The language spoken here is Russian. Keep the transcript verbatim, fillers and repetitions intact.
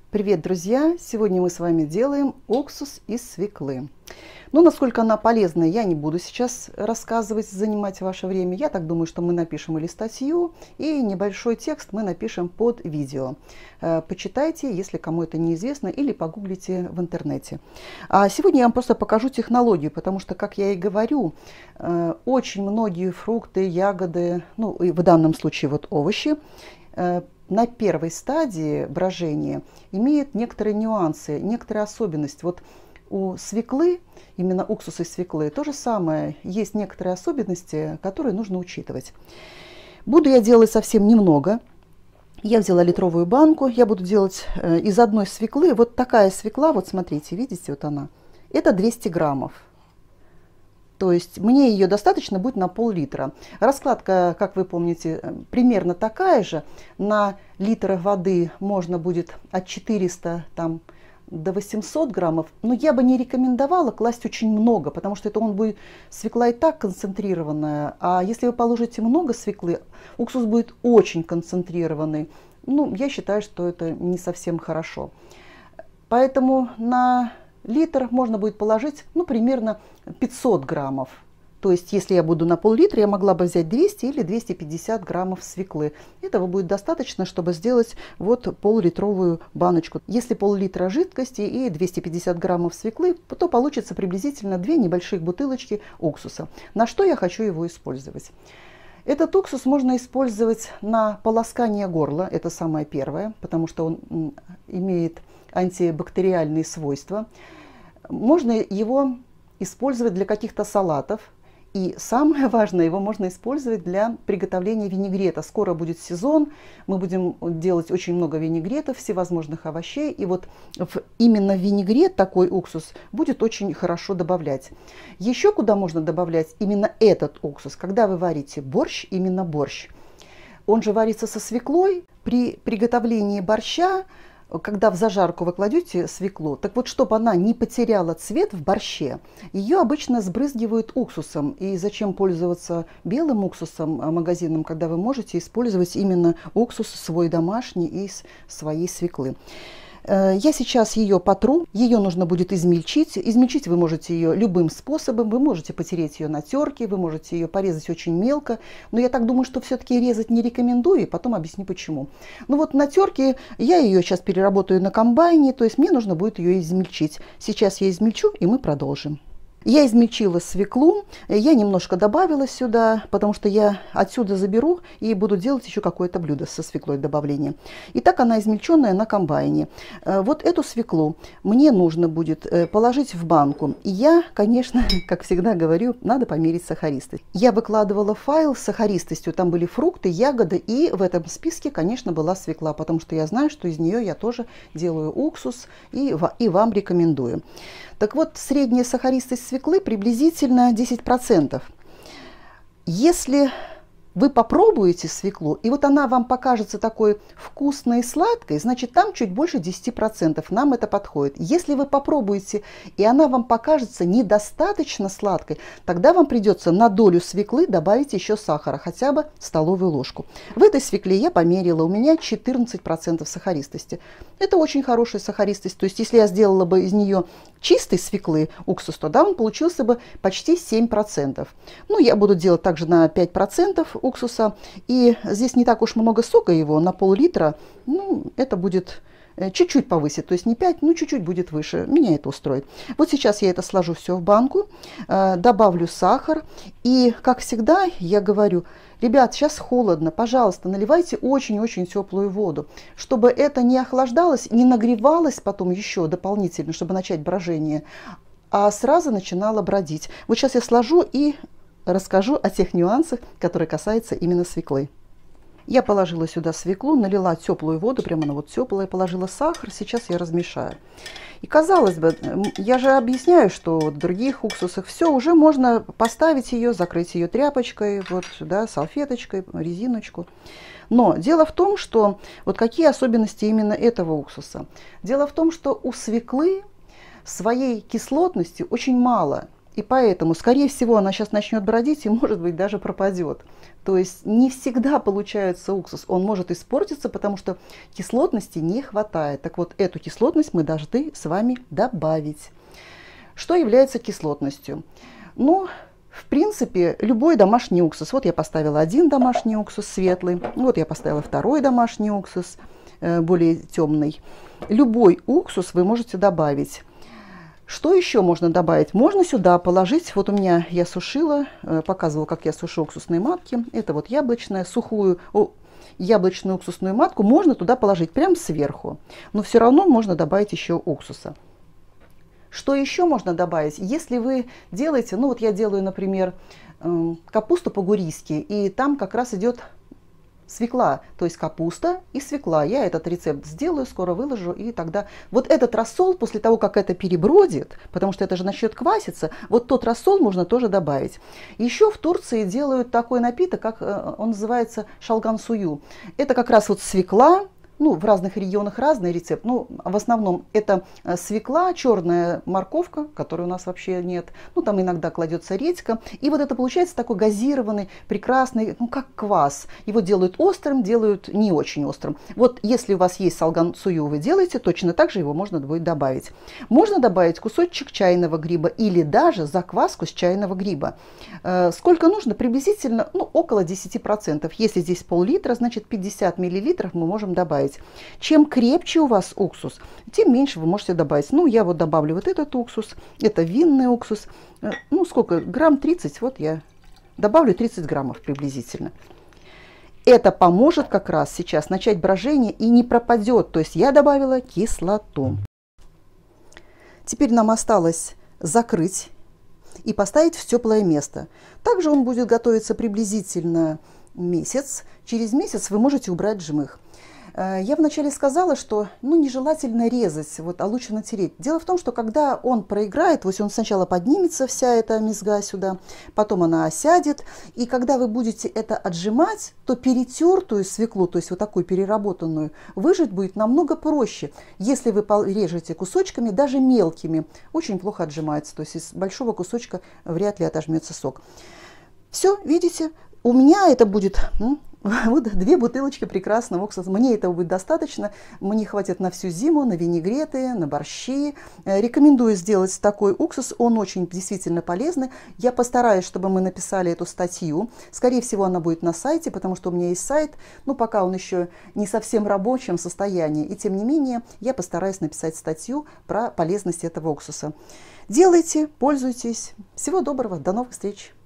Привет, друзья! Сегодня мы с вами делаем уксус из свеклы. Но насколько она полезна, я не буду сейчас рассказывать, занимать ваше время. Я так думаю, что мы напишем или статью, и небольшой текст мы напишем под видео. Почитайте, если кому это неизвестно, или погуглите в интернете. А сегодня я вам просто покажу технологию, потому что, как я и говорю, очень многие фрукты, ягоды, ну и в данном случае вот овощи, на первой стадии брожения имеют некоторые нюансы, некоторые особенности. Вот у свеклы, именно уксуса из свеклы, то же самое. Есть некоторые особенности, которые нужно учитывать. Буду я делать совсем немного. Я взяла литровую банку. Я буду делать из одной свеклы. Вот такая свекла, вот смотрите, видите, вот она. Это двести граммов. То есть мне ее достаточно будет на пол-литра. Раскладка, как вы помните, примерно такая же. На литр воды можно будет от четырёхсот там, до восьмисот граммов. Но я бы не рекомендовала класть очень много, потому что это он будет, свекла и так концентрированная. А если вы положите много свеклы, уксус будет очень концентрированный. Ну, я считаю, что это не совсем хорошо. Поэтому на литр можно будет положить, ну, примерно пятьсот граммов. То есть, если я буду на пол-литра, я могла бы взять двести или двести пятьдесят граммов свеклы. Этого будет достаточно, чтобы сделать вот пол-литровую баночку. Если пол-литра жидкости и двести пятьдесят граммов свеклы, то получится приблизительно две небольших бутылочки уксуса. На что я хочу его использовать? Этот уксус можно использовать на полоскание горла, это самое первое, потому что он имеет антибактериальные свойства. Можно его использовать для каких-то салатов. И самое важное, его можно использовать для приготовления винегрета. Скоро будет сезон, мы будем делать очень много винегретов, всевозможных овощей. И вот в, именно в винегрет такой уксус будет очень хорошо добавлять. Еще куда можно добавлять именно этот уксус, когда вы варите борщ, именно борщ. Он же варится со свеклой. При приготовлении борща, когда в зажарку вы кладете свеклу, так вот, чтобы она не потеряла цвет в борще, ее обычно сбрызгивают уксусом. И зачем пользоваться белым уксусом магазинным, когда вы можете использовать именно уксус свой домашний из своей свеклы. Я сейчас ее потру, ее нужно будет измельчить. Измельчить вы можете ее любым способом, вы можете потереть ее на терке, вы можете ее порезать очень мелко. Но я так думаю, что все-таки резать не рекомендую, и потом объясню почему. Ну вот на терке я ее сейчас переработаю на комбайне, то есть мне нужно будет ее измельчить. Сейчас я измельчу, и мы продолжим. Я измельчила свеклу, я немножко добавила сюда, потому что я отсюда заберу и буду делать еще какое-то блюдо со свеклой добавления. Итак, она измельченная на комбайне. Вот эту свеклу мне нужно будет положить в банку. И я, конечно, как всегда говорю, надо померить сахаристость. Я выкладывала файл с сахаристостью, там были фрукты, ягоды, и в этом списке, конечно, была свекла, потому что я знаю, что из нее я тоже делаю уксус и, и вам рекомендую. Так вот, средняя сахаристость свеклы приблизительно десять процентов. Если вы попробуете свеклу, и вот она вам покажется такой вкусной и сладкой, значит, там чуть больше десяти процентов, нам это подходит. Если вы попробуете, и она вам покажется недостаточно сладкой, тогда вам придется на долю свеклы добавить еще сахара, хотя бы столовую ложку. В этой свекле я померила, у меня четырнадцать процентов сахаристости. Это очень хорошая сахаристость, то есть если я сделала бы из нее чистой свеклы уксус, то да, он получился бы почти семь процентов. Ну, я буду делать также на пять процентов уксуса. И здесь не так уж много сока его, на пол-литра. Ну, это будет чуть-чуть повысить, то есть не пять, но чуть-чуть будет выше. Меня это устроит. Вот сейчас я это сложу все в банку, добавлю сахар. И, как всегда, я говорю: ребят, сейчас холодно, пожалуйста, наливайте очень-очень теплую воду, чтобы это не охлаждалось, не нагревалось потом еще дополнительно, чтобы начать брожение, а сразу начинало бродить. Вот сейчас я сложу и расскажу о тех нюансах, которые касаются именно свеклы. Я положила сюда свеклу, налила теплую воду, прямо она вот теплая, положила сахар, сейчас я размешаю. И казалось бы, я же объясняю, что в других уксусах все, уже можно поставить ее, закрыть ее тряпочкой, вот, да, салфеточкой, резиночку. Но дело в том, что вот какие особенности именно этого уксуса. Дело в том, что у свеклы своей кислотности очень мало. и поэтому, скорее всего, она сейчас начнет бродить и, может быть, даже пропадет. То есть не всегда получается уксус, он может испортиться, потому что кислотности не хватает. Так вот, эту кислотность мы должны с вами добавить. Что является кислотностью? Ну, в принципе, любой домашний уксус. Вот я поставила один домашний уксус светлый, вот я поставила второй домашний уксус, э, более темный. Любой уксус вы можете добавить. Что еще можно добавить? Можно сюда положить, вот у меня я сушила, э, показывала, как я сушу уксусные матки. Это вот яблочная, сухую о, яблочную уксусную матку можно туда положить прямо сверху. Но все равно можно добавить еще уксуса. Что еще можно добавить? Если вы делаете, ну вот я делаю, например, капусту по-гурийски, и там как раз идет свекла, то есть капуста и свекла. Я этот рецепт сделаю, скоро выложу, и тогда вот этот рассол, после того, как это перебродит, потому что это же начнет кваситься, вот тот рассол можно тоже добавить. Еще в Турции делают такой напиток, как он называется шалган-сую. Это как раз вот свекла. Ну, в разных регионах разный рецепт. Ну, в основном это свекла, черная морковка, которой у нас вообще нет. Ну, там иногда кладется редька. И вот это получается такой газированный, прекрасный, ну, как квас. Его делают острым, делают не очень острым. Вот если у вас есть салган-сую, вы делаете, точно так же его можно будет добавить. Можно добавить кусочек чайного гриба или даже закваску с чайного гриба. Сколько нужно? Приблизительно, ну, около десяти процентов. Если здесь пол-литра, значит пятьдесят миллилитров мы можем добавить. Чем крепче у вас уксус, тем меньше вы можете добавить. Ну, я вот добавлю вот этот уксус, это винный уксус. Ну, сколько? Грамм тридцать, вот я добавлю тридцать граммов приблизительно. Это поможет как раз сейчас начать брожение и не пропадет. То есть я добавила кислоту. Теперь нам осталось закрыть и поставить в теплое место. Также он будет готовиться приблизительно месяц. Через месяц вы можете убрать жмых. Я вначале сказала, что ну, нежелательно резать, вот, а лучше натереть. Дело в том, что когда он проиграет, вот он сначала поднимется, вся эта мезга сюда, потом она осядет, и когда вы будете это отжимать, то перетертую свеклу, то есть вот такую переработанную, выжать будет намного проще. Если вы режете кусочками, даже мелкими, очень плохо отжимается, то есть из большого кусочка вряд ли отожмется сок. Все, видите, у меня это будет... Вот две бутылочки прекрасного уксуса. Мне этого будет достаточно. Мне хватит на всю зиму, на винегреты, на борщи. Рекомендую сделать такой уксус. Он очень действительно полезный. Я постараюсь, чтобы мы написали эту статью. Скорее всего, она будет на сайте, потому что у меня есть сайт. Но пока он еще не совсем в рабочем состоянии. И тем не менее, я постараюсь написать статью про полезность этого уксуса. Делайте, пользуйтесь. Всего доброго. До новых встреч.